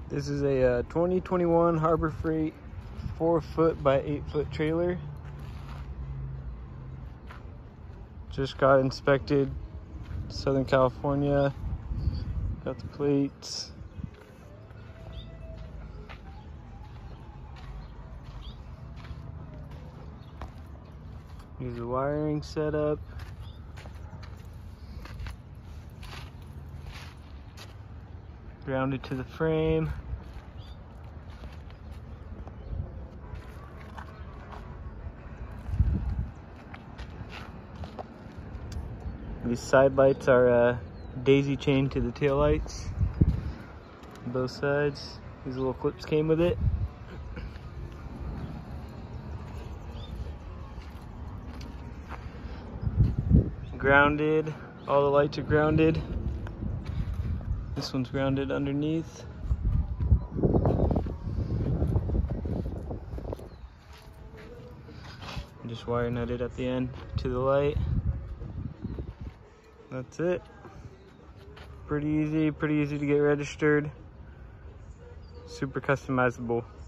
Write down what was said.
This is a 2021 Harbor Freight 4-foot by 8-foot trailer. Just got inspected, Southern California. Got the plates. Here's the wiring setup. Grounded to the frame. These side lights are daisy chained to the tail lights on both sides. These little clips came with it. Grounded, all the lights are grounded. This one's grounded underneath. Just wire nutted at the end to the light. That's it. Pretty easy to get registered. Super customizable.